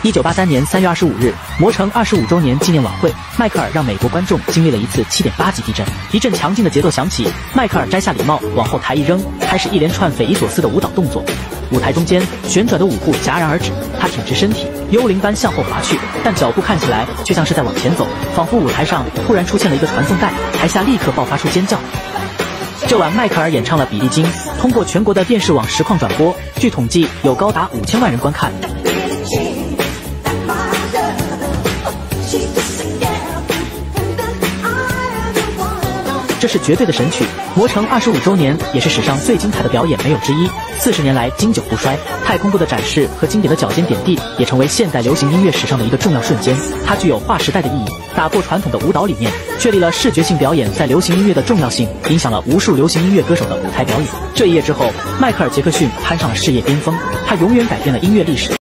1983年3月25日，魔城25周年纪念晚会，迈克尔让美国观众经历了一次7.8级地震。一阵强劲的节奏响起，迈克尔摘下礼帽，往后抬一扔，开始一连串匪夷所思的舞蹈动作。舞台中间旋转的舞步戛然而止，他挺直身体，幽灵般向后滑去，但脚步看起来却像是在往前走，仿佛舞台上突然出现了一个传送带，台下立刻爆发出尖叫。这晚，迈克尔演唱了《比利金》，通过全国的电视网实况转播，据统计有高达5000万人观看。这是绝对的神曲，魔城25周年也是史上最精彩的表演没有之一。40年来经久不衰，太空步的展示和经典的脚尖点地也成为现代流行音乐史上的一个重要瞬间。它具有划时代的意义，打破传统的舞蹈理念，确立了视觉性表演在流行音乐的重要性，影响了无数流行音乐歌手的舞台表演。这一夜之后，迈克尔·杰克逊攀上了事业巅峰，他永远改变了音乐历史。